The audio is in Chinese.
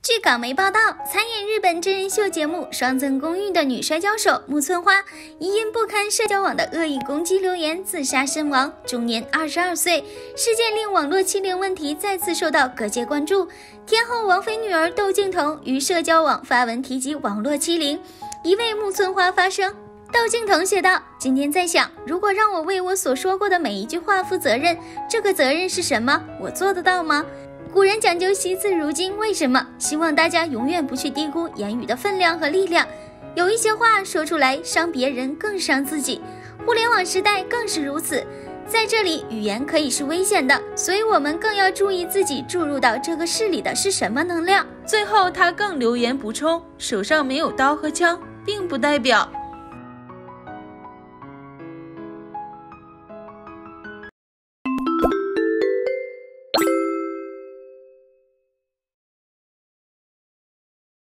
据港媒报道，参演日本真人秀节目《双层公寓》的女摔跤手木村花，疑因不堪社交网的恶意攻击留言自杀身亡，终年22岁。事件令网络欺凌问题再次受到各界关注。天后王菲女儿窦靖童于社交网发文提及网络欺凌，一为木村花发声。窦靖童写道：“今天在想，如果让我为我所说过的每一句话负责任，这个责任是什么？我做得到吗？古人讲究惜字如金，为什么？希望大家永远不去低估言语的分量和力量。有一些话说出来，伤别人更伤自己。互联网时代更是如此。在这里，语言可以是危险的，所以我们更要注意自己注入到这个事里的是什么能量。” 最后他更留言补充：“手上没有刀和枪，并不代表